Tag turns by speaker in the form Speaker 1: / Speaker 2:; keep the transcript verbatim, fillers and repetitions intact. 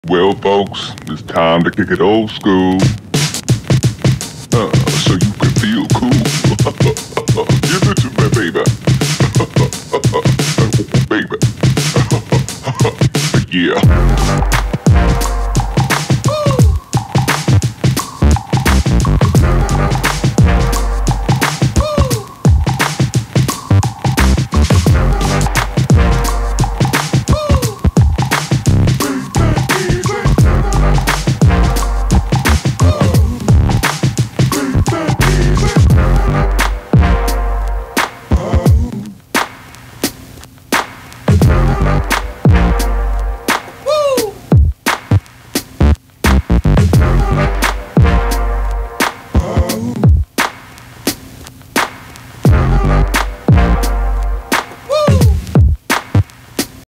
Speaker 1: Well, folks, it's time to kick it old school. Uh, so you can feel cool. Give it to me, baby. Baby. Yeah.